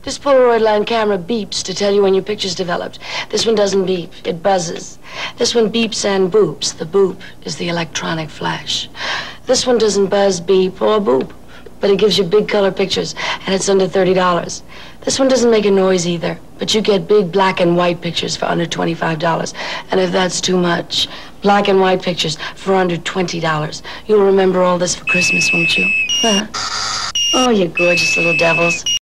This Polaroid line camera beeps to tell you when your picture's developed. This one doesn't beep, it buzzes. This one beeps and boops. The boop is the electronic flash. This one doesn't buzz, beep, or boop, but it gives you big color pictures, and it's under $30. This one doesn't make a noise either, but you get big black and white pictures for under $25. And if that's too much, black and white pictures for under $20. You'll remember all this for Christmas, won't you? Huh? Oh, you gorgeous little devils.